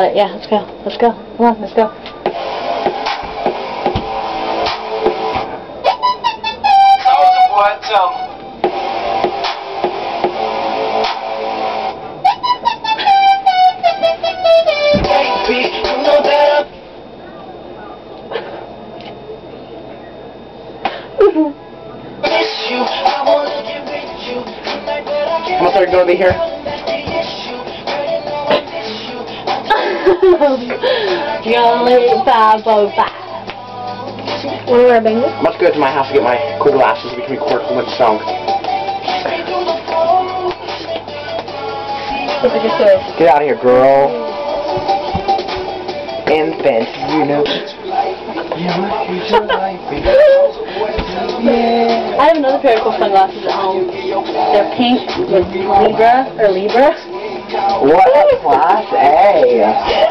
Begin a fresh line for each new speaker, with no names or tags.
Yeah, let's go. Let's go. Come on, let's go.
How much are you going to be here?
Yoli 505. Want to wear a bangle?
Must go to my house to get my cool glasses so we can record so much song. Get out of here, girl. Infant, you know.
Yeah. I have another pair of cool sunglasses at home. They're pink with Libra.
What? Class A.